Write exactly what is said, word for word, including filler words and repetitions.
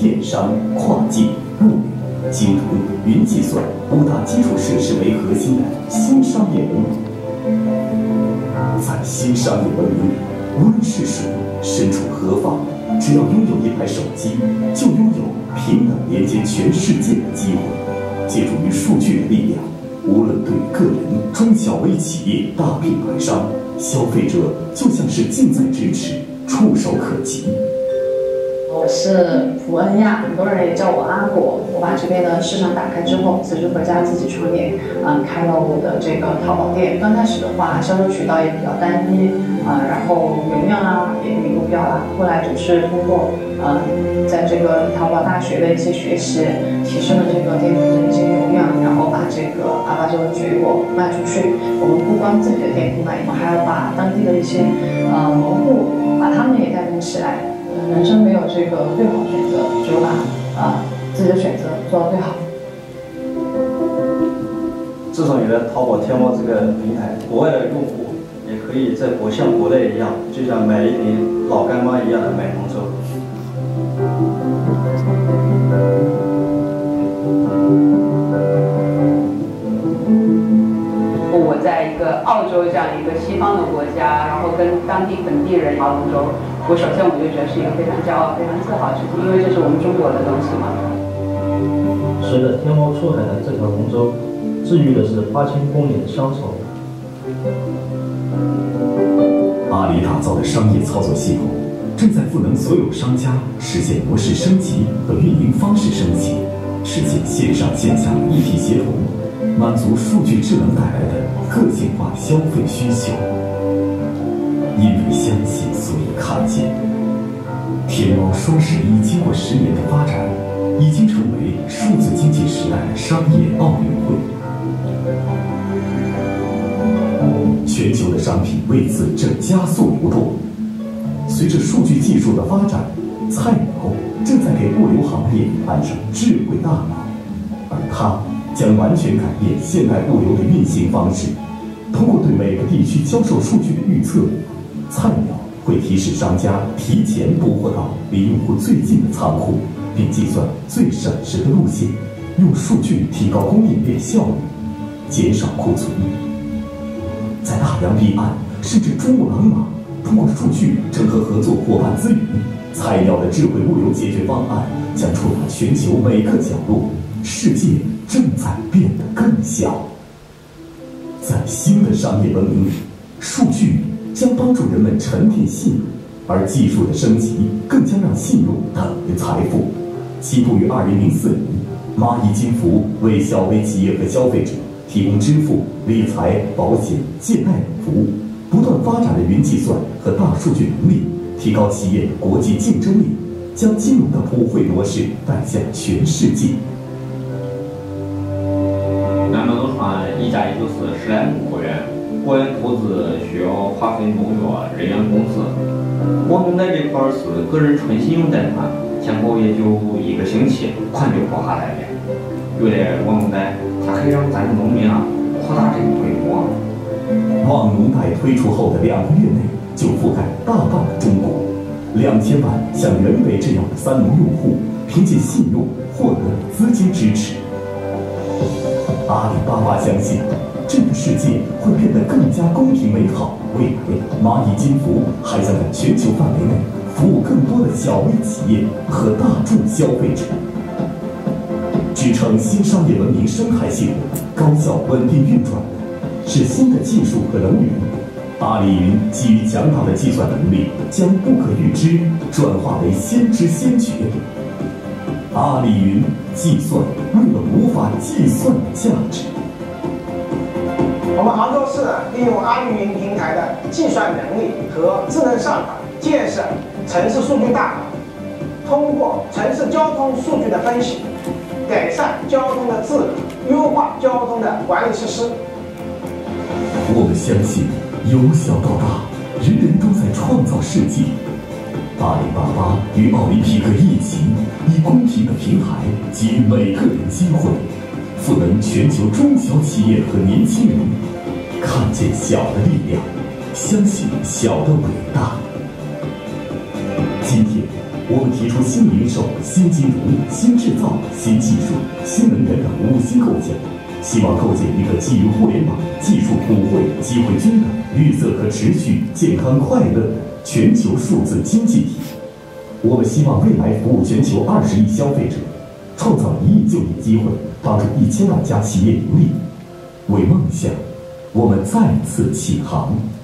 电商、跨境、物流、金融、云计算五大基础设施为核心的新商业文明。在新商业文明里，无论是谁，身处何方，只要拥有一台手机，就拥有平等连接全世界的机会。借助于数据的力量，无论对个人、中小微企业、大品牌商，消费者就像是近在咫尺、触手可及。 我是蒲恩亚，很多人也叫我阿果。我把这边的市场打开之后，辞职回家自己创业，嗯，开了我的这个淘宝店。刚开始的话，销售渠道也比较单一，啊、嗯，然后流量啊也没目标啦。后来就是通过嗯，在这个淘宝大学的一些学习，提升了这个店铺的一些流量，然后把这个阿巴这个水果卖出去。我们不光自己的店铺卖，我们还要把当地的一些呃农户，把他们也带动起来。人生没有这个最好的选择，只有把啊、呃、自己的选择做到最好。 自从有了淘宝、天猫这个平台，国外的用户也可以在国像国内一样，就像买一瓶老干妈一样的买红粥。 我在一个澳洲这样一个西方的国家，然后跟当地本地人划龙舟。我首先我就觉得是一个非常骄傲、非常自豪的事情，因为这是我们中国的东西嘛。 随着天猫出海的这条龙舟，治愈的是八千公里的乡愁。 阿里打造的商业操作系统，正在赋能所有商家实现模式升级和运营方式升级，实现线上线下一体协同，满足数据智能带来的个性化消费需求。因为相信，所以看见。天猫双十一经过十年的发展，已经成为数字经济时代的商业奥运会。全球的商品为此正加速流动。随着数据技术的发展，菜鸟正在给物流行业安上智慧大脑，而它将完全改变现代物流的运行方式。通过对每个地区销售数据的预测，菜鸟会提示商家提前补货到离用户最近的仓库，并计算最省时的路线，用数据提高供应链效率，减少库存。在大洋彼岸甚至珠穆朗玛，通过数据整合合作伙伴资源，菜鸟的智慧物流解决方案将触达全球每个角落。世界正在变得更小。在新的商业文明里，数据将帮助人们沉淀信用，而技术的升级更将让信用等于财富。起步于二零零四年，蚂蚁金服为小微企业和消费者提供支付、理财、保险、借贷等服务，不断发展的云计算和大数据能力，提高企业的国际竞争力，将金融的普惠模式带向全世界。 那么多船一加一就是十来亩货源，个人投资需要花费农药、人员工资。我农贷这块是个人纯信用贷款，前后也就一个星期，款就跑下来了。有的网农贷，它可以让咱农民啊扩大这个规模。 网农贷推出后的两个月内就覆盖大半的中国，两千万像袁伟这样的三农用户，凭借信用获得了资金支持。阿里巴巴相信，这个世界会变得更加公平美好。未来，蚂蚁金服还将在全球范围内服务更多的小微企业和大众消费者，支撑新商业文明生态系统高效稳定运转的是新的技术和能源。阿里云基于强大的计算能力，将不可预知转化为先知先觉。阿里云计算为了无法计算的价值。 我们杭州市利用阿里云平台的计算能力和智能算法，建设城市数据大脑，通过城市交通数据的分析，改善交通的质量，优化交通的管理设施。 我们相信，由小到大，人人都在创造世界。阿里巴巴与奥林匹克一起，以公平的平台给予每个人机会，赋能全球中小企业和年轻人，看见小的力量，相信小的伟大。今天， 我们提出新零售、新金融、新制造、新技术、新能源等五新构想，希望构建一个基于互联网、技术普惠、机会均等、绿色可持续、健康快乐的全球数字经济体。我们希望未来服务全球二十亿消费者，创造一亿就业机会，帮助一千万家企业盈利。为梦想，我们再次起航。